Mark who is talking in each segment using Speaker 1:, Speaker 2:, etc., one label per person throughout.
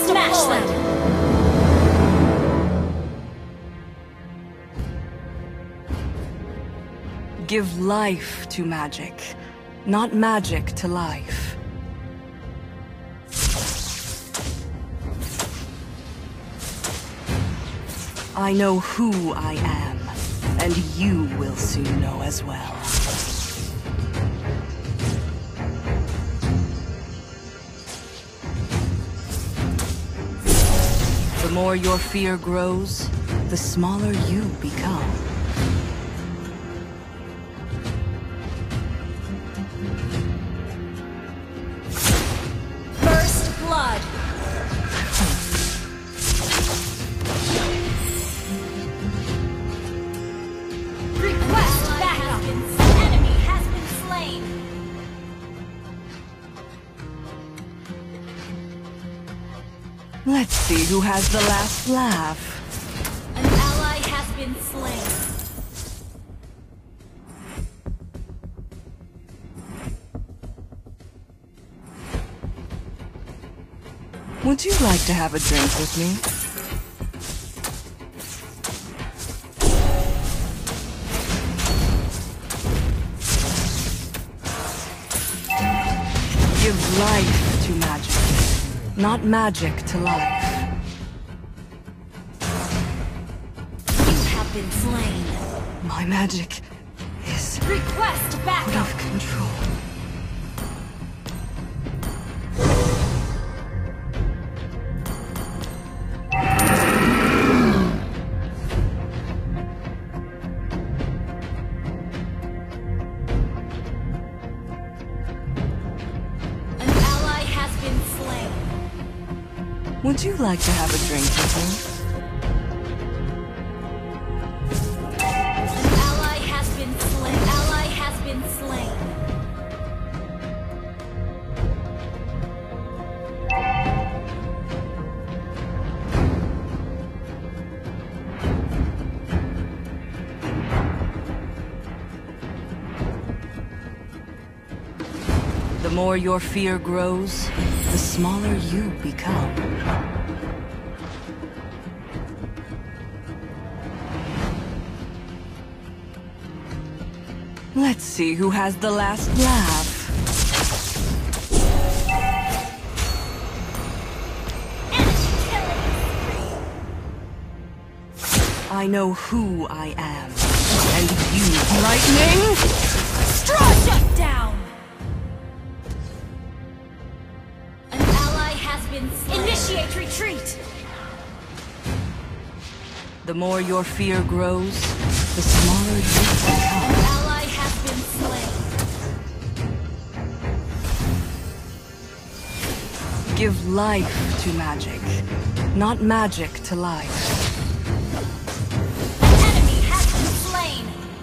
Speaker 1: Smash them!
Speaker 2: Give life to magic, not magic to life. I know who I am, and you will soon know as well. The more your fear grows, the smaller you become.
Speaker 1: First blood! Request backup! Enemy has been slain!
Speaker 2: Let's see who has the last laugh.
Speaker 1: An ally has been slain.
Speaker 2: Would you like to have a drink with me? Give life to magic, not magic to life.
Speaker 1: You have been slain.
Speaker 2: My magic is
Speaker 1: Request
Speaker 2: out
Speaker 1: backup!
Speaker 2: of control.
Speaker 1: An ally has been slain.
Speaker 2: Would you like to have a drink with me?
Speaker 1: An ally has been slain. Ally has been slain.
Speaker 2: The more your fear grows, the smaller you become. Let's see who has the last laugh. I know who I am, and you... Lightning!
Speaker 1: Straw shut down! An ally has been slain. Initiate retreat!
Speaker 2: The more your fear grows, the smaller you become.
Speaker 1: An ally has been slain.
Speaker 2: Give life to magic, not magic to life.
Speaker 1: An enemy has been slain.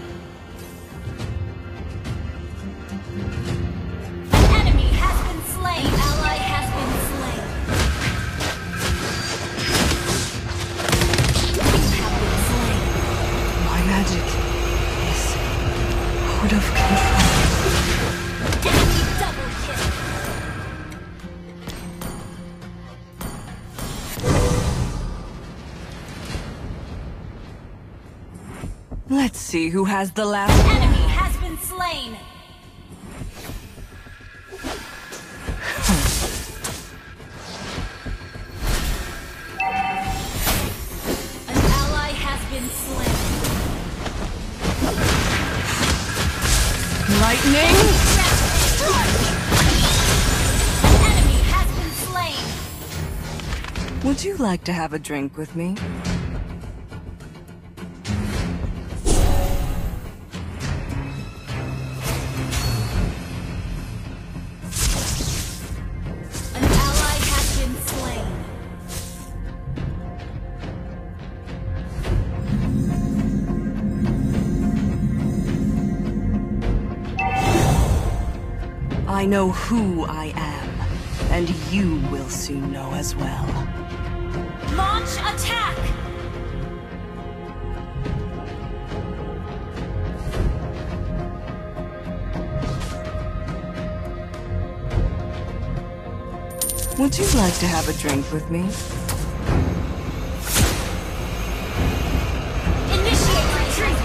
Speaker 1: An enemy has been slain. An ally has been slain. You have been slain.
Speaker 2: My magic is out of control.
Speaker 1: Enemy double kill.
Speaker 2: Let's see who has the last...
Speaker 1: Enemy has been slain. An ally has been slain.
Speaker 2: Lightning!
Speaker 1: An enemy has been slain.
Speaker 2: Would you like to have a drink with me?
Speaker 1: An ally has been slain.
Speaker 2: I know who I am, and you will soon know as well.
Speaker 1: Launch attack!
Speaker 2: Would you like to have a drink with me?
Speaker 1: Initiate retreat!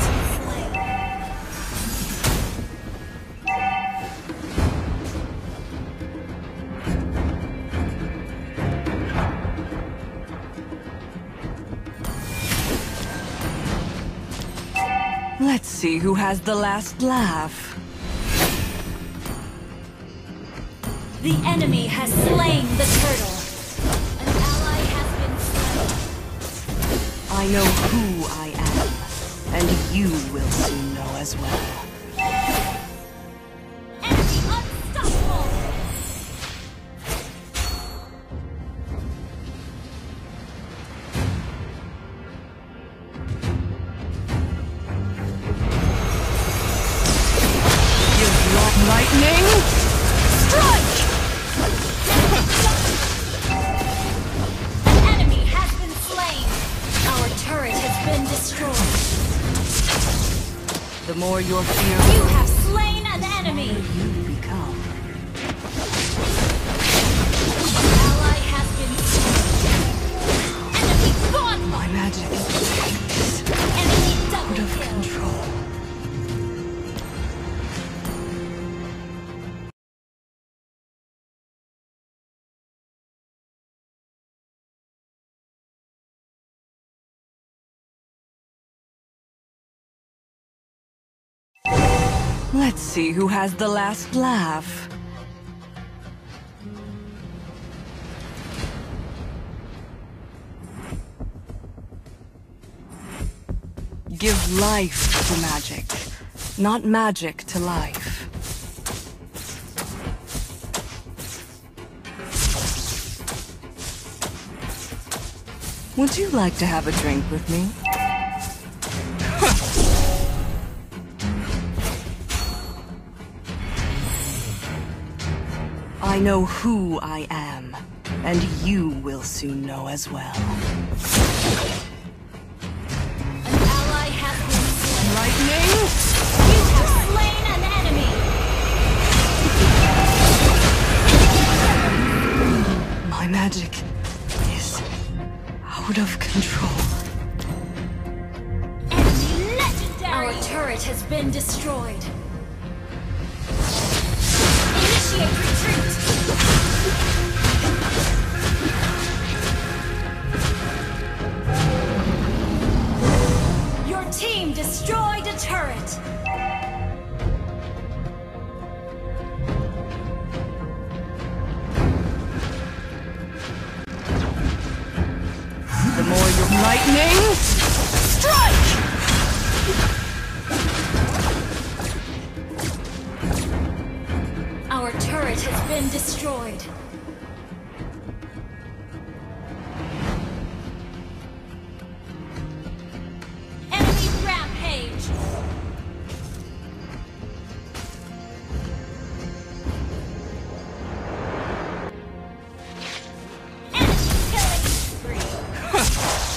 Speaker 2: Let's see who has the last laugh.
Speaker 1: The enemy has slain the turtle. An ally has been slain.
Speaker 2: I know who I am, and you will soon know as well.
Speaker 1: Enemy unstoppable!
Speaker 2: Give lightning! Strike!
Speaker 1: An enemy has been slain. Our turret has been destroyed.
Speaker 2: The more your fear
Speaker 1: You have slain an enemy.
Speaker 2: you become.
Speaker 1: Ally has been slain. Enemy gone.
Speaker 2: My magic is
Speaker 1: Enemy
Speaker 2: out
Speaker 1: double
Speaker 2: of
Speaker 1: kill.
Speaker 2: control. Let's see who has the last laugh. Give life to magic, not magic to life. Would you like to have a drink with me? I know who I am, and you will soon know as well.
Speaker 1: An ally has been slain.
Speaker 2: Lightning!
Speaker 1: You have slain an enemy.
Speaker 2: My magic is out of control.
Speaker 1: Enemy legendary. Our turret has been destroyed. Initiate retreat. Your team destroyed a turret.
Speaker 2: The more you lightning, strike!
Speaker 1: Our turret has been destroyed. Enemy rampage. Enemy killing spree.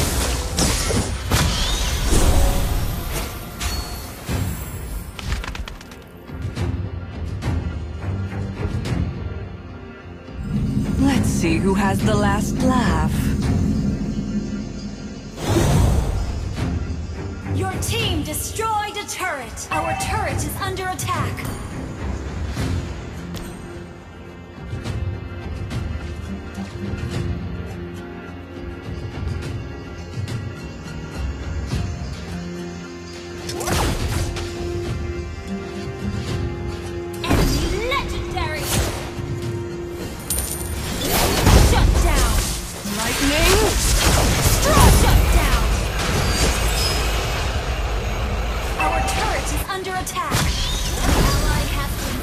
Speaker 2: Let's see who has the last laugh.
Speaker 1: Your team destroyed a turret. Our turret is under attack. Enemy legendary. Shut down.
Speaker 2: Lightning,
Speaker 1: Shut down. Our turret is under attack. An ally has been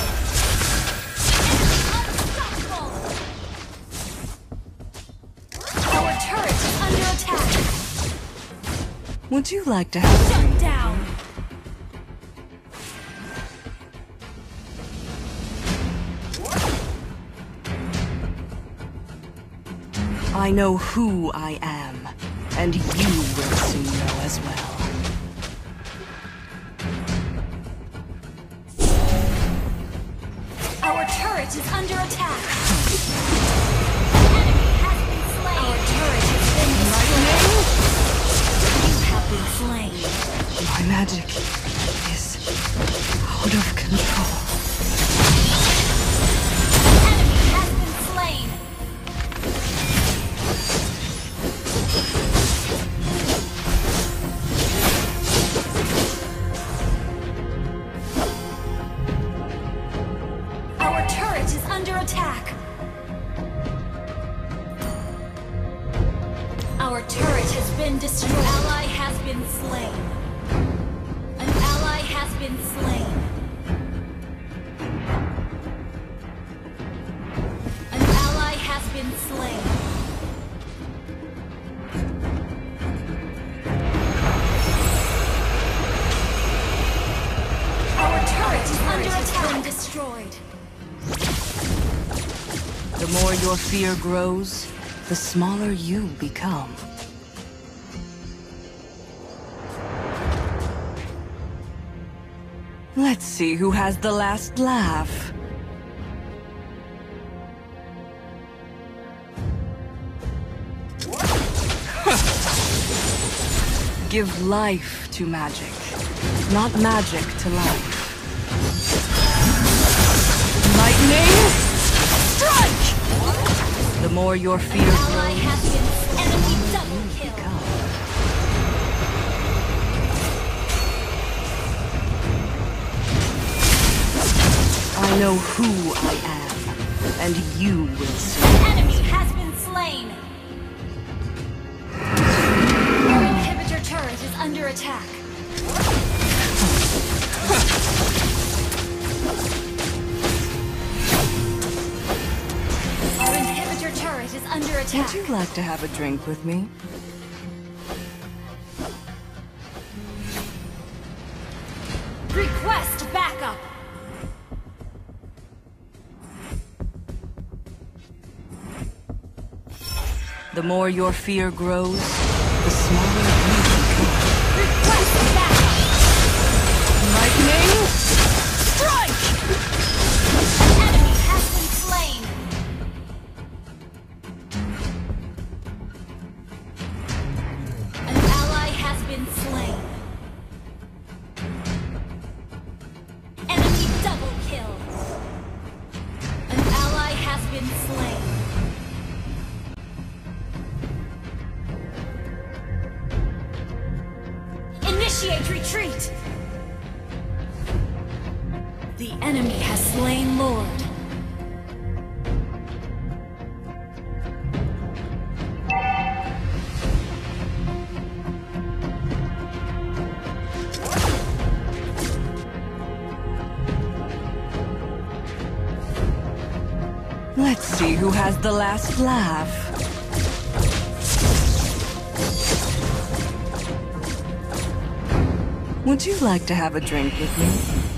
Speaker 1: slain. Enemy unstoppable. Our turret is under attack.
Speaker 2: would you like to have a
Speaker 1: Shut
Speaker 2: drink?
Speaker 1: down.
Speaker 2: I know who I am, and you will soon know as well.
Speaker 1: Our turret is under attack. enemy has been slain. Our turret has been destroyed. You have been slain.
Speaker 2: My magic is out of control.
Speaker 1: Enemy has been slain. Our turret is under attack. Our turret has been destroyed. An ally has been slain. An ally has been slain. An ally has been slain. Our turret is under attack. Been destroyed.
Speaker 2: The more your fear grows, the smaller you become. Let's see who has the last laugh. Give life to magic, not magic to life. Lightning strike! The more your fear
Speaker 1: Ally
Speaker 2: grows,
Speaker 1: has been enemy double kill.
Speaker 2: become. I know who I am, and you will see.
Speaker 1: Enemy has been slain. Our inhibitor turret is under attack. Our inhibitor turret is under attack.
Speaker 2: Would you like to have a drink with me?
Speaker 1: Request backup.
Speaker 2: The more your fear grows, the smaller you become.
Speaker 1: Request backup.
Speaker 2: Lightning strike!
Speaker 1: Enemy has been slain. An ally has been slain. Enemy double kill. An ally has been slain. Initiate retreat! The enemy has slain Lord.
Speaker 2: Let's see who has the last laugh. Would you like to have a drink with me?